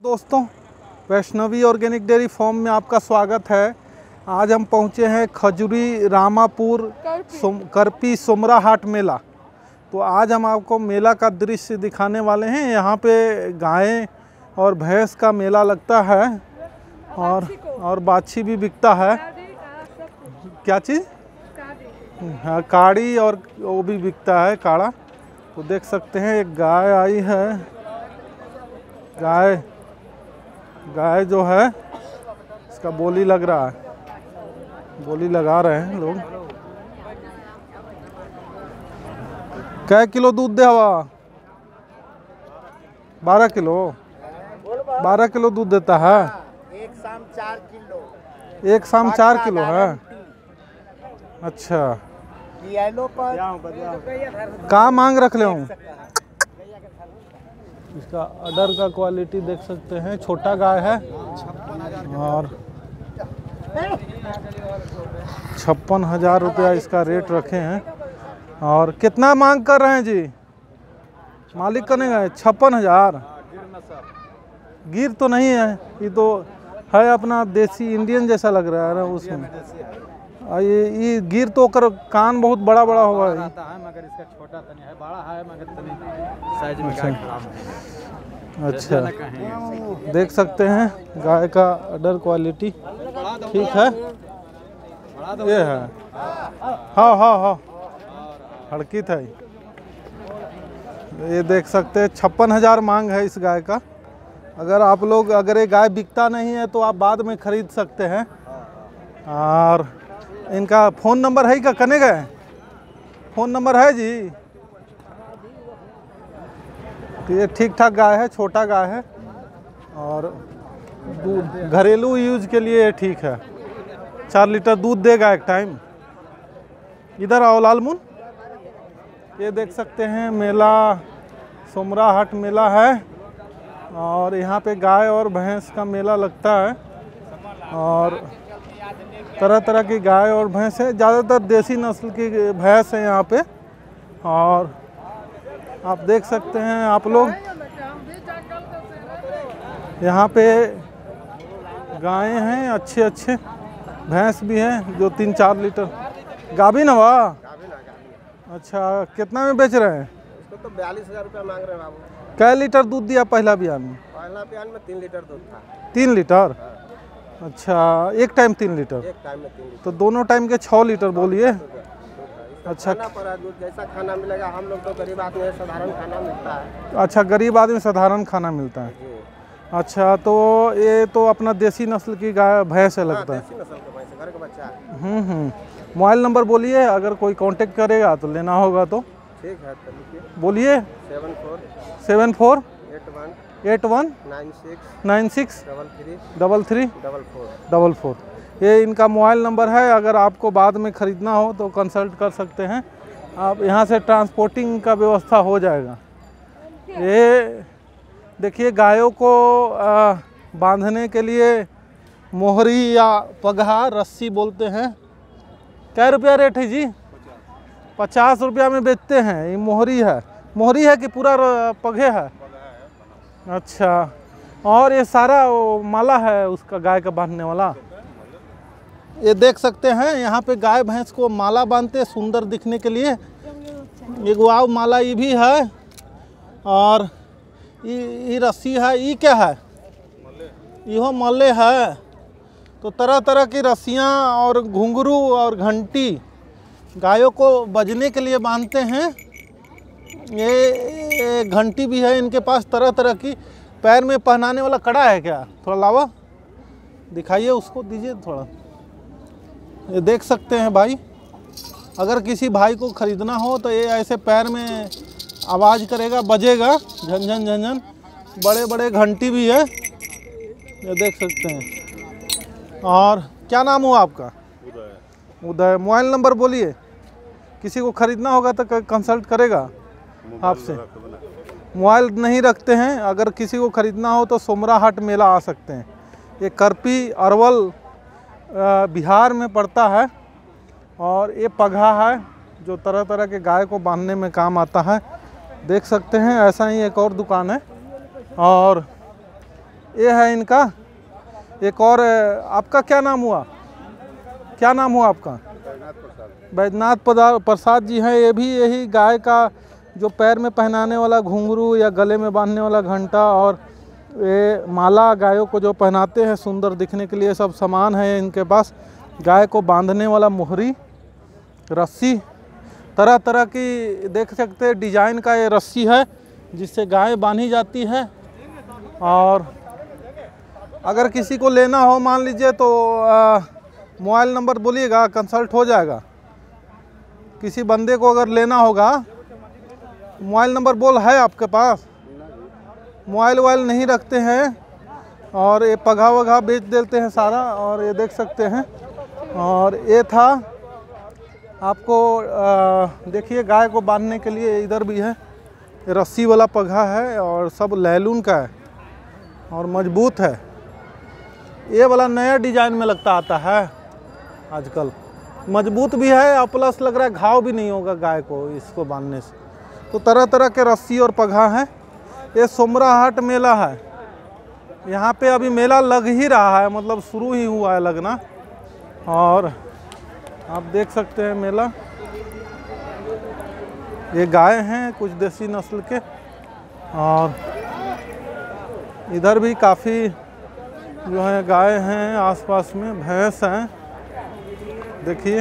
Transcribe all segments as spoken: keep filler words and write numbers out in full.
दोस्तों, Vaishnavi organic dairy farm में आपका स्वागत है। आज हम पहुंचे हैं खजुरी रामापुर सोम, करपी सोमरा हाट मेला। तो आज हम आपको मेला का दृश्य दिखाने वाले हैं। यहाँ पे गायें और भैंस का मेला लगता है और और बाछी भी बिकता है। क्या चीज़? हाँ, काड़ी और वो भी बिकता है, काड़ा। तो देख सकते हैं एक गाय आई है। गाय गाय जो है इसका बोली लग रहा है, बोली लगा रहे हैं लोग। कै किलो दूध दे हवा? बारह किलो बारह किलो दूध देता है। एक शाम चार किलो एक शाम चार किलो है। अच्छा, येलो पर कहाँ मांग रख ले हूँ। इसका अडर का क्वालिटी देख सकते हैं, छोटा गाय है और छप्पन हजार रुपया इसका रेट रखे हैं। और कितना मांग कर रहे हैं जी? मालिक करने गए छप्पन हजार। गिर तो नहीं है, ये तो है अपना देसी इंडियन जैसा लग रहा है ना उसमें। आ, ये ये गिर तो कर कान बहुत बड़ा बड़ा होगा है, मगर इसका छोटा तनी है, बड़ा है मगर तनी साइज में गाय खराब है। अच्छा, देख सकते हैं गाय का अडर क्वालिटी ठीक है। ये है, हाँ हाँ हाँ हड़कित है। ये देख सकते हैं छप्पन हजार मांग है इस गाय का। अगर आप लोग अगर ये गाय बिकता नहीं है तो आप बाद में खरीद सकते हैं। और इनका फ़ोन नंबर है क्या? कने गए फ़ोन नंबर है जी? तो ये ठीक ठाक गाय है, छोटा गाय है और दूध घरेलू यूज के लिए ठीक है। चार लीटर दूध देगा एक टाइम। इधर आओ लालमुन। ये देख सकते हैं मेला सोमरा हाट मेला है और यहाँ पे गाय और भैंस का मेला लगता है और तरह तरह की गाय और भैंस है। ज़्यादातर देसी नस्ल की भैंस है यहाँ पे। और आप देख सकते हैं आप लोग यहाँ पे गायें हैं, अच्छे अच्छे भैंस भी हैं जो तीन चार लीटर। गाभिन हवा? अच्छा, कितना में बेच रहे हैं? इसको तो बयालीस हजार रुपया मांग रहे हैं बाबू। कै लीटर दूध दिया पहला बयान में? पहला बयान में तीन लीटर दूध था। तीन लीटर? अच्छा, एक टाइम तीन लीटर? एक टाइम में तीन लीटर। तो दोनों टाइम के छः लीटर बोलिए। अच्छा, खाना पर दूध जैसा खाना मिलेगा। हम लोग तो गरीब आदमी है, साधारण खाना मिलता है। अच्छा, गरीब आदमी साधारण खाना मिलता है। अच्छा, तो ये तो अपना देसी नस्ल की गाय भैंस है लगता है। देसी नस्ल का भैंस है, घर का बच्चा है। हम्म हम्म मोबाइल नंबर बोलिए, अगर कोई कांटेक्ट करेगा तो लेना होगा तो। ठीक है, तो लिखिए। बोलिए। Seven four seven four eight one eight one nine six nine six double three double three double four double four ये इनका मोबाइल नंबर है। अगर आपको बाद में ख़रीदना हो तो कंसल्ट कर सकते हैं आप। यहाँ से ट्रांसपोर्टिंग का व्यवस्था हो जाएगा। ये देखिए, गायों को आ, बांधने के लिए मोहरी या पगहा रस्सी बोलते हैं। क्या रुपया रेट है जी? पचास रुपया में बेचते हैं। ये मोहरी है। मोहरी है कि पूरा पगे है? अच्छा, और ये सारा वो माला है उसका गाय का बांधने वाला। ये देख सकते हैं यहाँ पे गाय भैंस को माला बांधते हैं सुंदर दिखने के लिए। ये गुआव माला ये भी है और ये रस्सी है। ये क्या है? यो मल्ले है। तो तरह तरह की रस्सियाँ और घुंघरू और घंटी गायों को बजने के लिए बांधते हैं। ये घंटी भी है इनके पास, तरह तरह की। पैर में पहनाने वाला कड़ा है क्या? थोड़ा लावा दिखाइए, उसको दीजिए थोड़ा। ये देख सकते हैं भाई, अगर किसी भाई को ख़रीदना हो तो ये ऐसे पैर में आवाज़ करेगा, बजेगा झंझन झंझन। बड़े बड़े घंटी भी है, ये देख सकते हैं। और क्या नाम हुआ आपका? उदय। उदय। मोबाइल नंबर बोलिए, किसी को ख़रीदना होगा तो कंसल्ट करेगा आपसे। मोबाइल नहीं रखते हैं। अगर किसी को ख़रीदना हो तो सोमरा हाट मेला आ सकते हैं। ये करपी अरवल बिहार में पड़ता है और ये पगहा है जो तरह तरह के गाय को बांधने में काम आता है। देख सकते हैं ऐसा ही एक और दुकान है और ये है इनका। एक और आपका क्या नाम हुआ, क्या नाम हुआ आपका? बैद्यनाथ प्रसाद जी हैं। ये भी यही गाय का जो पैर में पहनाने वाला घुंघरू या गले में बांधने वाला घंटा और ये माला गायों को जो पहनाते हैं सुंदर दिखने के लिए, सब सामान है इनके पास। गाय को बांधने वाला मोहरी, रस्सी, तरह तरह की देख सकते हैं डिजाइन का ये रस्सी है जिससे गाय बांधी जाती है। और अगर किसी को लेना हो मान लीजिए तो मोबाइल नंबर बोलिएगा, कंसल्ट हो जाएगा। किसी बंदे को अगर लेना होगा, मोबाइल नंबर बोल है आपके पास? मोबाइल वोबाइल नहीं रखते हैं और ये पघा वघा बेच देते हैं सारा। और ये देख सकते हैं। और ये था आपको देखिए गाय को बांधने के लिए इधर भी है, रस्सी वाला पघा है और सब लैलून का है और मजबूत है। ये वाला नया डिजाइन में लगता आता है आजकल, मजबूत भी है और प्लस लग रहा है घाव भी नहीं होगा गाय को इसको बांधने से। तो तरह तरह के रस्सी और पघा है। ये सोमराहाट मेला है, यहाँ पे अभी मेला लग ही रहा है, मतलब शुरू ही हुआ है लगना। और आप देख सकते हैं मेला। ये गाय हैं कुछ देसी नस्ल के और इधर भी काफ़ी जो है गाय हैं, आसपास में भैंस हैं। देखिए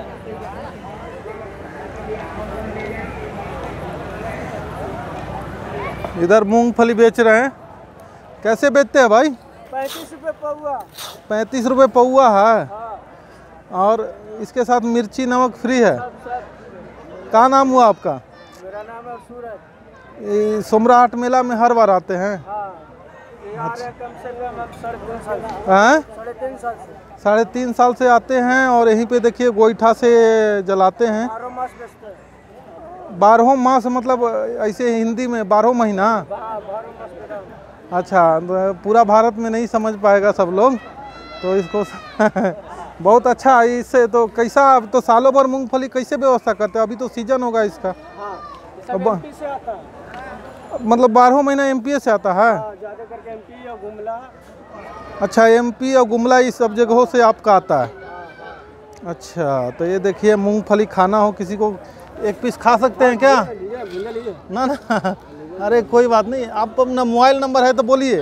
इधर मूंगफली बेच रहे हैं। कैसे बेचते हैं भाई? पैंतीस रुपये पौवा। पैंतीस रुपये पौवा है। हाँ। और इसके साथ मिर्ची नमक फ्री है। क्या नाम हुआ आपका? मेरा नाम है सूरज। ये सोमराहाट मेला में हर बार आते हैं? हाँ। ये आ रहे हैं कम से कम अब साढ़े तीन साल से। हैं? साढ़े तीन साल से। साढ़े तीन साल से आते हैं और यहीं पे देखिए गोईठा से जलाते हैं। बारह मास बेचते हैं। बारहों मास मतलब ऐसे हिंदी में बारह महीना? हाँ, बारह मास बेचते हैं। अच्छा, तो पूरा भारत में नहीं समझ पाएगा सब लोग तो इसको बहुत अच्छा। इससे तो कैसा, अब तो सालों भर मूंगफली कैसे व्यवस्था करते हैं? अभी तो सीजन होगा इसका। हाँ, सब एमपी से आता है। मतलब बारह महीना एमपी से आता है? हाँ, ज़्यादा करके एमपी और गुमला। अच्छा, एमपी और गुमला इस सब जगहों से आपका आता है? अच्छा, तो ये देखिए मूंगफली खाना हो किसी को, एक पीस खा सकते हैं क्या? ना ना, अरे कोई बात नहीं। आप अपना मोबाइल नंबर है तो बोलिए।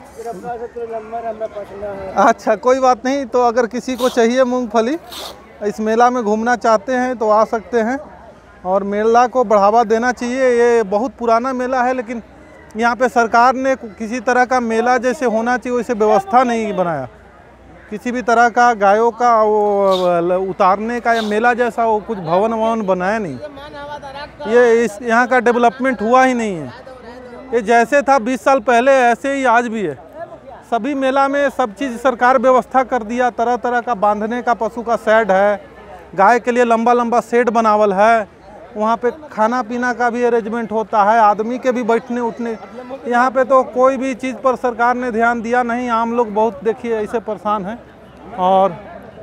अच्छा, कोई बात नहीं। तो अगर किसी को चाहिए मूंगफली, इस मेला में घूमना चाहते हैं तो आ सकते हैं और मेला को बढ़ावा देना चाहिए। ये बहुत पुराना मेला है लेकिन यहाँ पे सरकार ने किसी तरह का मेला जैसे होना चाहिए वैसे व्यवस्था नहीं बनाया। किसी भी तरह का गायों का वो उतारने का या मेला जैसा वो कुछ भवन ववन बनाया नहीं। ये इस यहाँ का डेवलपमेंट हुआ ही नहीं है। ये जैसे था बीस साल पहले ऐसे ही आज भी है। सभी मेला में सब चीज़ सरकार व्यवस्था कर दिया। तरह तरह का बांधने का पशु का शेड है, गाय के लिए लंबा लंबा शेड बनावल है। वहाँ पे खाना पीना का भी अरेंजमेंट होता है, आदमी के भी बैठने उठने। यहाँ पे तो कोई भी चीज़ पर सरकार ने ध्यान दिया नहीं। आम लोग बहुत देखिए ऐसे परेशान हैं और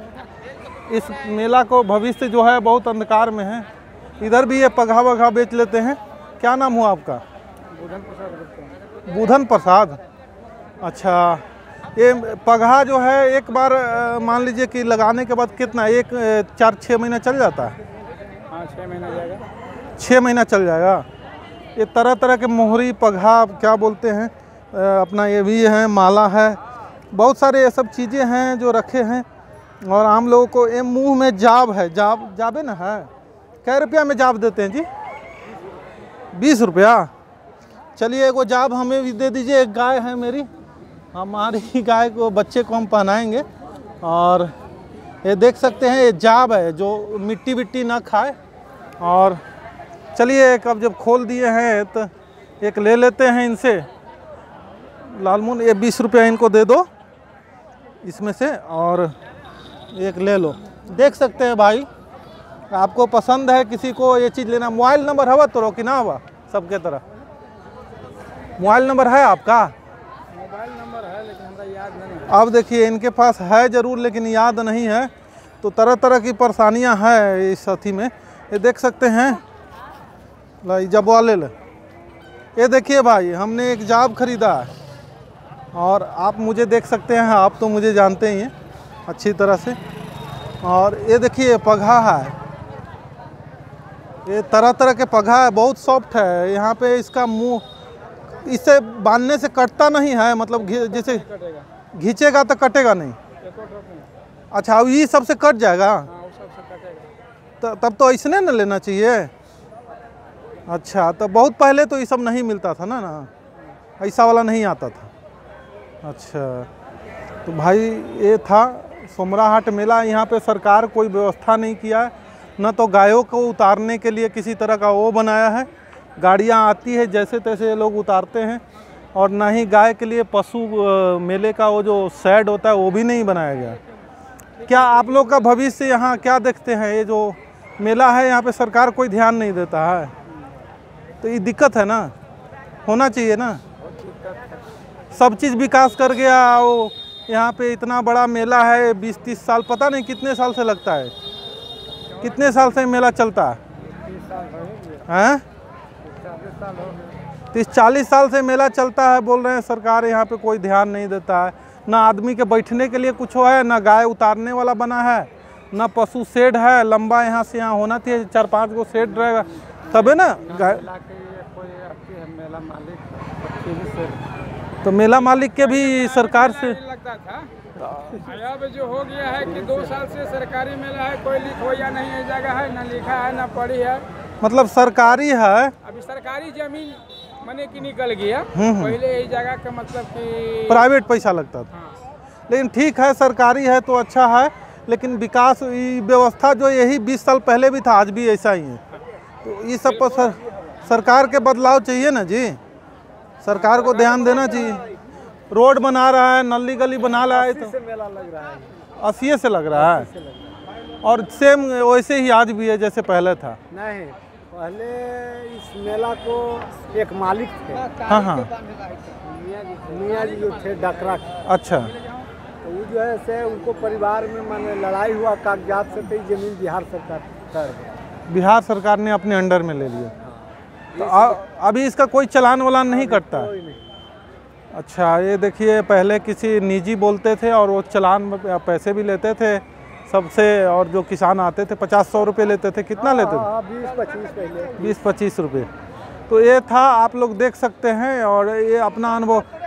इस मेला को भविष्य जो है बहुत अंधकार में है। इधर भी ये पघा वघा बेच लेते हैं। क्या नाम हुआ आपका? बुधन प्रसाद। बुधन प्रसाद। अच्छा, ये पघा जो है एक बार मान लीजिए कि लगाने के बाद कितना, एक चार छः महीना चल जाता है? हाँ, छः महीना जाएगा। छः महीना चल जाएगा। ये तरह तरह के मोहरी पघा क्या बोलते हैं अपना, ये भी है, माला है, बहुत सारे ये सब चीज़ें हैं जो रखे हैं। और आम लोगों को ये मुंह में जाब है, जाब जाबे ना है। कै रुपया में जाब देते हैं जी? बीस रुपया। चलिए एगो जाब हमें भी दे दीजिए। एक गाय है मेरी, हमारी गाय को बच्चे को हम पहनाएंगे। और ये देख सकते हैं ये जाब है जो मिट्टी विट्टी ना खाए। और चलिए एक अब जब खोल दिए हैं तो एक ले लेते हैं इनसे। लालमुन, ये बीस रुपया इनको दे दो इसमें से और एक ले लो। देख सकते हैं भाई, आपको पसंद है किसी को ये चीज़ लेना। मोबाइल नंबर हवा तो रोकी ना हुआ सबके तरह। मोबाइल नंबर है आपका? मोबाइल नंबर है लेकिन हमरा याद नहीं है। अब देखिए इनके पास है ज़रूर लेकिन याद नहीं है। तो तरह तरह की परेशानियां हैं इस साथी में। ये देख सकते हैं, लाई जबवा ले ले। ये देखिए भाई, हमने एक जाब खरीदा है, और आप मुझे देख सकते हैं, आप तो मुझे जानते ही हैं अच्छी तरह से। और ये देखिए पगहा है, ये तरह तरह के पगहा है, बहुत सॉफ्ट है। यहाँ पे इसका मुंह, इसे बांधने से कटता नहीं है, मतलब जैसे घींचेगा तो कटेगा नहीं। अच्छा, अब ये सबसे कट जाएगा? तो तब तो ऐसने न लेना चाहिए। अच्छा, तो बहुत पहले तो ये सब नहीं मिलता था ना ना ऐसा वाला नहीं आता था। अच्छा, तो भाई ये था सोमरा हाट मेला। यहाँ पे सरकार कोई व्यवस्था नहीं किया है, न तो गायों को उतारने के लिए किसी तरह का वो बनाया है, गाड़ियाँ आती है जैसे तैसे लोग उतारते हैं, और ना ही गाय के लिए पशु मेले का वो जो शेड होता है वो भी नहीं बनाया गया। क्या आप लोग का भविष्य यहाँ क्या देखते हैं? ये जो मेला है यहाँ पे सरकार कोई ध्यान नहीं देता है, तो ये दिक्कत है ना, होना चाहिए ना। सब चीज़ विकास कर गया, वो यहाँ पे इतना बड़ा मेला है, बीस तीस साल, पता नहीं कितने साल से लगता है, कितने साल से मेला चलता है? हैं? तीस चालीस साल से मेला चलता है, बोल रहे हैं सरकार यहाँ पे कोई ध्यान नहीं देता है। ना आदमी के बैठने के लिए कुछ है, ना गाय उतारने वाला बना है, ना पशु शेड है लंबा, यहाँ से यहाँ होना चाहिए चार पांच गो शेड रहेगा तबे ना गाय। तो मेला मालिक के भी सरकार से लगता था, अब जो हो गया है कि दो साल से सरकारी मेला है, कोई लिखवाया नहीं है, जगह है ना, लिखा है ना पढ़ी है। मतलब सरकारी है, अभी सरकारी जमीन मने की निकल गया, पहले यही जगह का मतलब कि प्राइवेट पैसा लगता था। हाँ। लेकिन ठीक है, सरकारी है तो अच्छा है, लेकिन विकास व्यवस्था जो यही बीस साल पहले भी था, आज भी ऐसा ही है। तो ये सब पर सर, सरकार के बदलाव चाहिए ना जी, सरकार को ध्यान देना चाहिए। रोड बना रहा है, नली गली बना रहा है, तो मेला लग रहा है, अस्सी से लग रहा है, और सेम वैसे ही आज भी है जैसे पहले था। नहीं, पहले इस मेला को एक मालिक थे। हाँ हाँ, मियाँ जी जो थे डकरा के, अच्छा, तो वो जो है से उनको परिवार में माने लड़ाई हुआ कागजात से, तो जमीन बिहार सरकार कर दी। बिहार सरकार ने अपने अंडर में ले लिया। तो आ, अभी इसका कोई चलान वलान नहीं कटता? कोई नहीं। अच्छा, ये देखिए पहले किसी निजी बोलते थे और वो चलान पैसे भी लेते थे सबसे, और जो किसान आते थे पचास सौ रुपये लेते थे। कितना लेते थे? बीस पच्चीस पहले बीस पच्चीस रुपये। तो ये था, आप लोग देख सकते हैं, और ये अपना अनुभव